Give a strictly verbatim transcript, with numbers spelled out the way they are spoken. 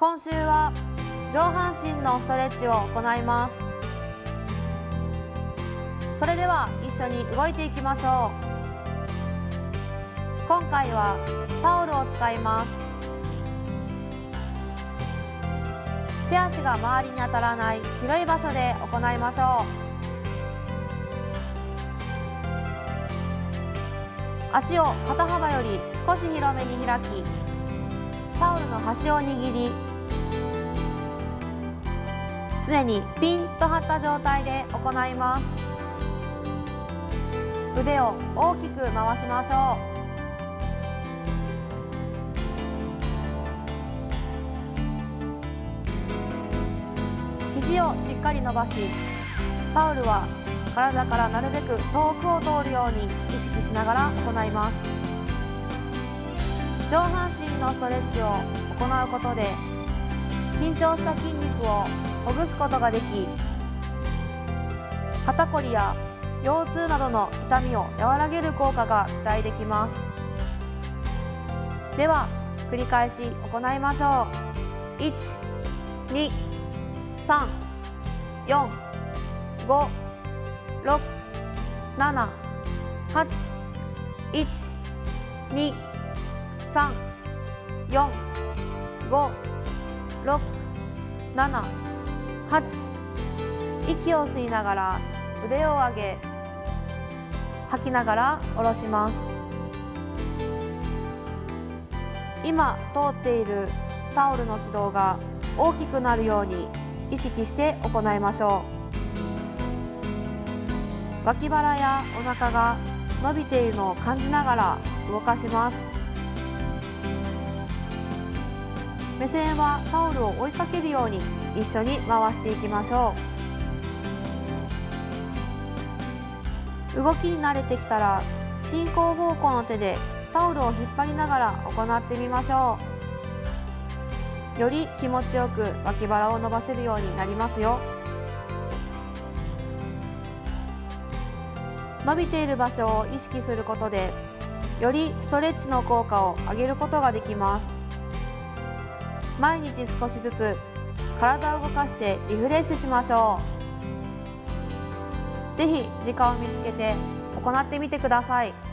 今週は上半身のストレッチを行います。それでは一緒に動いていきましょう。今回はタオルを使います。手足が周りに当たらない広い場所で行いましょう。足を肩幅より少し広めに開き、タオルの端を握り、常にピンと張った状態で行います。腕を大きく回しましょう。肘をしっかり伸ばし、タオルは体からなるべく遠くを通るように意識しながら行います。上半身のストレッチを行うことで緊張した筋肉をほぐすことができ、肩こりや腰痛などの痛みを和らげる効果が期待できます。では繰り返し行いましょう。いち、に、さん、よん、ご、ろく、なな、はち、いち、に、さん、よん、ご、ろく、なな、はち。息を吸いながら腕を上げ、吐きながら下ろします。今通っているタオルの軌道が大きくなるように意識して行いましょう。脇腹やお腹が伸びているのを感じながら動かします。目線はタオルを追いかけるように一緒に回していきましょう。動きに慣れてきたら進行方向の手でタオルを引っ張りながら行ってみましょう。より気持ちよく脇腹を伸ばせるようになりますよ。伸びている場所を意識することでよりストレッチの効果を上げることができます。毎日少しずつ体を動かしてリフレッシュしましょう。ぜひ時間を見つけて行ってみてください。